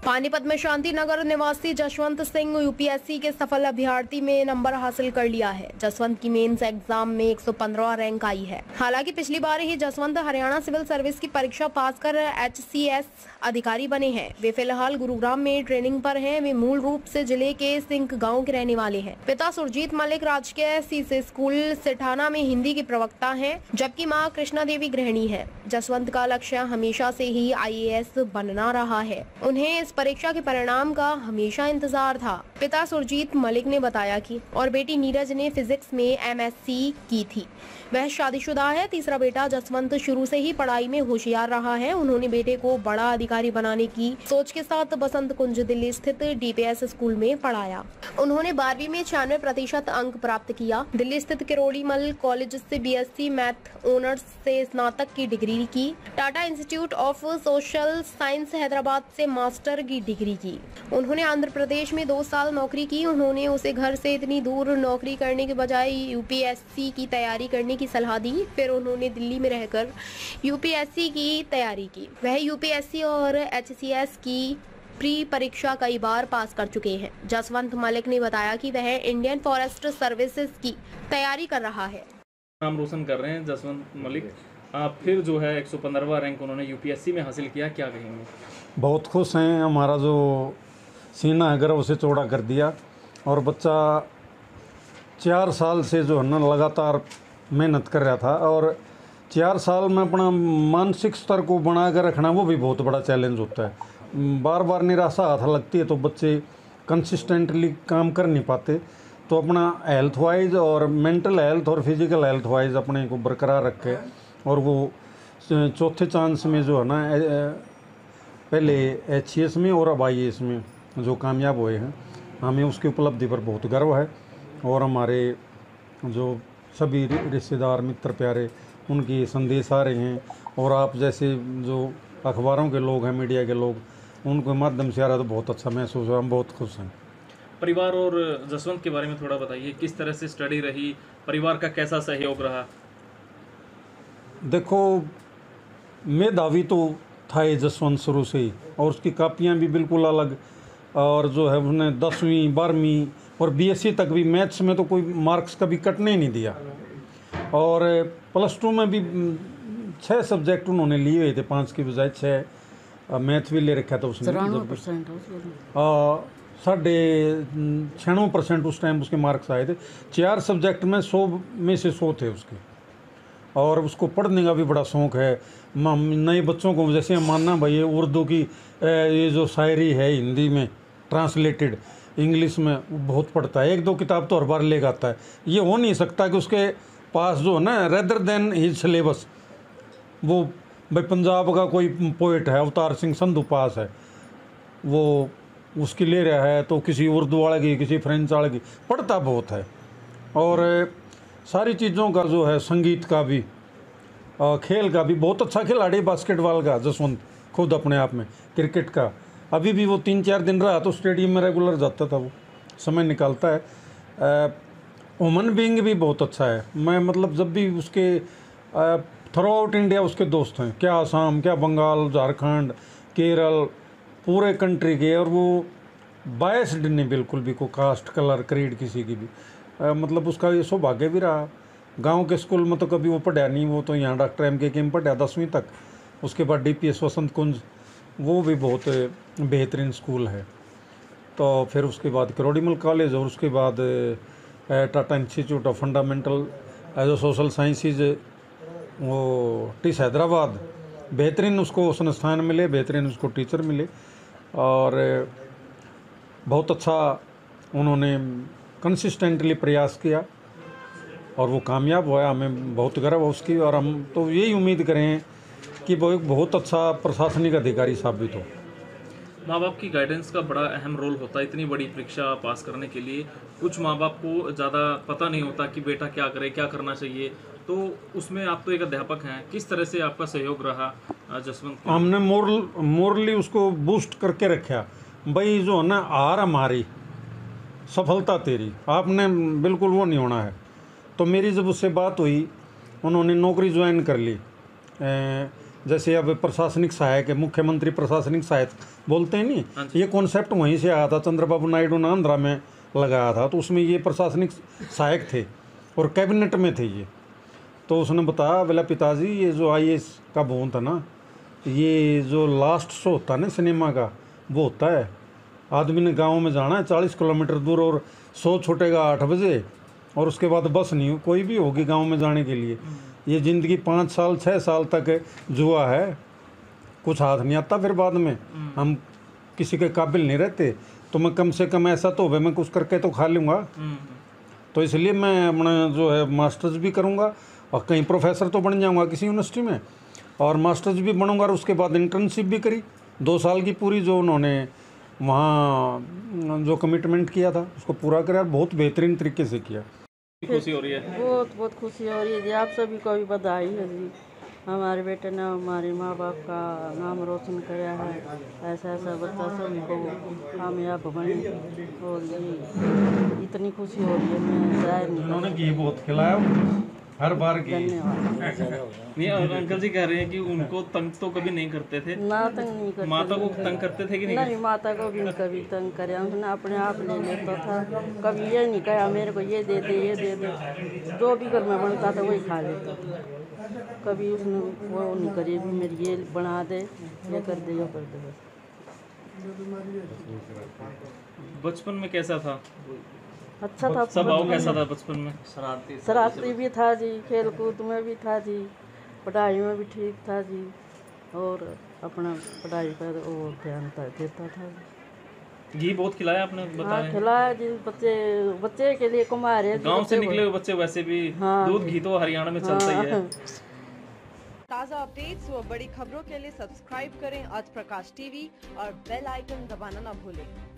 पानीपत में शांति नगर निवासी जसवंत सिंह यूपीएससी के सफल अभ्यर्थी में नंबर हासिल कर लिया है। जसवंत की मेंस एग्जाम में 115 रैंक आई है। हालांकि पिछली बार ही जसवंत हरियाणा सिविल सर्विस की परीक्षा पास कर HCS अधिकारी बने हैं। वे फिलहाल गुरुग्राम में ट्रेनिंग पर हैं। वे मूल रूप से जिले के सिंह गाँव के रहने वाले हैं। पिता सुरजीत मलिक राजकीय CC स्कूल सेठाना में हिंदी की प्रवक्ता है, जबकि माँ कृष्णा देवी गृहिणी है। जसवंत का लक्ष्य हमेशा से ही IAS बनना रहा है। उन्हें इस परीक्षा के परिणाम का हमेशा इंतजार था। पिता सुरजीत मलिक ने बताया कि और बेटी नीरज ने फिजिक्स में MSc की थी। वह शादीशुदा है। तीसरा बेटा जसवंत शुरू से ही पढ़ाई में होशियार रहा है। उन्होंने बेटे को बड़ा अधिकारी बनाने की सोच के साथ बसंत कुंज दिल्ली स्थित DPS स्कूल में पढ़ाया। उन्होंने 12वीं में 96% अंक प्राप्त किया। दिल्ली स्थित किरोड़ीमल कॉलेज से BSc मैथ ऑनर्स से स्नातक की डिग्री की। Tata institute of social science Hyderabad से मास्टर की डिग्री की। उन्होंने आंध्र प्रदेश में 2 साल नौकरी की। उन्होंने उसे घर से इतनी दूर नौकरी करने के बजाय UPSC की तैयारी करने की सलाह दी। फिर उन्होंने दिल्ली में रहकर UPSC की तैयारी की। वह UPSC और HCS की प्री परीक्षा कई बार पास कर चुके हैं। जसवंत मलिक ने बताया कि वह इंडियन फॉरेस्ट सर्विसेज की तैयारी कर रहा है। नाम रोशन कर रहे हैं जसवंत मलिक। आप फिर जो है 115वां रैंक उन्होंने UPSC में हासिल किया, क्या कहेंगे? बहुत खुश हैं। हमारा जो सीना है गर्व से चौड़ा कर दिया। और बच्चा 4 साल से जो है ना लगातार मेहनत कर रहा था, और 4 साल में अपना मानसिक स्तर को बना कर रखना वो भी बहुत बड़ा चैलेंज होता है। बार बार निराशा हाथ लगती है तो बच्चे कंसिस्टेंटली काम कर नहीं पाते। तो अपना हेल्थ वाइज और मेंटल हेल्थ और फिजिकल हेल्थ वाइज अपने को बरकरार रखे। और वो चौथे चांस में जो है ना पहले HCS में और अब IAS में जो कामयाब हुए हैं, हमें उसकी उपलब्धि पर बहुत गर्व है। और हमारे जो सभी रिश्तेदार मित्र प्यारे उनकी संदेश आ रहे हैं, और आप जैसे जो अखबारों के लोग हैं, मीडिया के लोग, उनके माध्यम से आ रहा तो बहुत अच्छा महसूस हुआ। हम बहुत खुश हैं। परिवार और जसवंत के बारे में थोड़ा बताइए, किस तरह से स्टडी रही, परिवार का कैसा सहयोग रहा? देखो, मेधावी तो था ये जसवंत शुरू से ही, और उसकी कापियाँ भी बिल्कुल अलग। और जो है उसने 10वीं 12वीं और BSc तक भी मैथ्स में तो कोई मार्क्स कभी कटने ही नहीं दिया। और +2 में भी 6 सब्जेक्ट उन्होंने लिए हुए थे, 5 की बजाय 6। मैथ भी ले रखा था उसने। 96% उस टाइम उसके मार्क्स आए थे। 4 सब्जेक्ट में 100 में से 100 थे उसके। और उसको पढ़ने का भी बड़ा शौक़ है। नए बच्चों को जैसे मानना भाई ये उर्दू की ये जो शायरी है हिंदी में ट्रांसलेटेड इंग्लिश में बहुत पढ़ता है। 1-2 किताब तो हर बार ले आता है। ये हो नहीं सकता कि उसके पास जो है ना रेदर देन हिज सिलेबस, वो भाई पंजाब का कोई पोइट है अवतार सिंह संधू पास है, वो उसकी ले रहा है तो किसी उर्दू वाले की, किसी फ्रेंच वाले की, पढ़ता बहुत है। और सारी चीज़ों का जो है, संगीत का भी, खेल का भी बहुत अच्छा खिलाड़ी, बास्केटबॉल का जसवंत खुद अपने आप में, क्रिकेट का। अभी भी वो 3-4 दिन रहा तो स्टेडियम में रेगुलर जाता था, वो समय निकालता है। ह्यूमन बीइंग भी बहुत अच्छा है। मैं मतलब जब भी उसके थ्रू आउट इंडिया उसके दोस्त हैं, क्या आसाम, क्या बंगाल, झारखंड, केरल, पूरे कंट्री के। और वो बायस्ड नहीं बिल्कुल भी, को कास्ट कलर क्रीड किसी की भी। मतलब उसका ये सौभाग्य भी रहा। गांव के स्कूल में तो कभी वो पढ़ा नहीं, वो तो यहाँ डॉक्टर MK में पढ़ा 10वीं तक। उसके बाद DPS बसंत कुंज, वो भी बहुत बेहतरीन स्कूल है। तो फिर उसके बाद किरोड़ीमल कॉलेज, और उसके बाद Tata institute of fundamental as social sciences, वो TIS हैदराबाद। बेहतरीन उसको संस्थान मिले, बेहतरीन उसको टीचर मिले, और बहुत अच्छा उन्होंने कंसिस्टेंटली प्रयास किया और वो कामयाब हुआ। हमें बहुत गर्व है उसकी, और हम तो यही उम्मीद करें कि वो एक बहुत अच्छा प्रशासनिक अधिकारी साबित हो। माँ बाप की गाइडेंस का बड़ा अहम रोल होता है इतनी बड़ी परीक्षा पास करने के लिए। कुछ माँ बाप को ज़्यादा पता नहीं होता कि बेटा क्या करे, क्या करना चाहिए, तो उसमें आप तो एक अध्यापक हैं, किस तरह से आपका सहयोग रहा जसवंत? हमने मोरली उसको बूस्ट करके रखा, भाई जो है ना, हार हमारी सफलता तेरी, आपने बिल्कुल वो नहीं होना है। तो मेरी जब उससे बात हुई, उन्होंने नौकरी ज्वाइन कर ली जैसे अब प्रशासनिक सहायक है, मुख्यमंत्री प्रशासनिक सहायक बोलते हैं नहीं, ये कॉन्सेप्ट वहीं से आया था, चंद्रबाबू नायडू ने आंध्रा में लगाया था, तो उसमें ये प्रशासनिक सहायक थे और कैबिनेट में थे ये। तो उसने बताया, बोला पिताजी ये जो IAS का भवन था ना, ये जो लास्ट शो होता है ना सिनेमा का, वो होता है आदमी ने गांव में जाना है 40 किलोमीटर दूर, और शो छूटेगा 8 बजे, और उसके बाद बस नहीं कोई भी होगी गांव में जाने के लिए। ये ज़िंदगी 5 साल 6 साल तक जुआ है, कुछ हाथ नहीं आता, फिर बाद में हम किसी के काबिल नहीं रहते, तो मैं कम से कम ऐसा तो मैं कुछ करके तो खा लूँगा। तो इसलिए मैं अपना जो है मास्टर्स भी करूँगा और कहीं प्रोफेसर तो बन जाऊँगा किसी यूनिवर्सिटी में, और मास्टर्स भी बनूँगा, और उसके बाद इंटर्नशिप भी करी 2 साल की पूरी, जो उन्होंने वहाँ जो कमिटमेंट किया था उसको पूरा करा, बहुत बेहतरीन तरीके से किया। खुशी हो रही है? बहुत खुशी हो रही है जी। आप सभी को भी बधाई है जी। हमारे बेटे ने हमारे माँ बाप का नाम रोशन किया है, ऐसा बच्चा सबको कामयाब बने, और ये इतनी खुशी हो रही है, मैं जाहिर नहीं। उन्होंने घी बहुत खिलाया हर बार घी। नहीं, और अंकल जी कह रहे हैं कि उनको तंग तो कभी नहीं करते थे? ना तंग नहीं करते। माता को तंग करते थे कि नहीं? नहीं, माता को भी कभी तंग करे, उसने अपने आप ले लेता था, कभी ये नहीं कहा मेरे को ये दे दे, जो भी घर में बनता था वही खा लेता था, कभी उसने वो नहीं करी भी मेरी ये बना दे, ये कर दे, ये कर दे। बचपन में कैसा था? अच्छा था। स्वभाव कैसा था बचपन में? शरारती भी था जी, खेल कूद में भी था जी, पढ़ाई में भी ठीक था जी, और अपना पढ़ाई पर वो ध्यान देता था। घी बहुत खिलाया आपने बताया? हाँ, खिलाया जी। बच्चे के लिए कमा रहे। गांव से निकले हुए बच्चे वैसे भी दूध घी तो हरियाणा में चलता ही है। ताज़ा अपडेट्स व बड़ी खबरों के लिए सब्सक्राइब करें आज प्रकाश टीवी और बेल आइकन दबाना ना भूलें।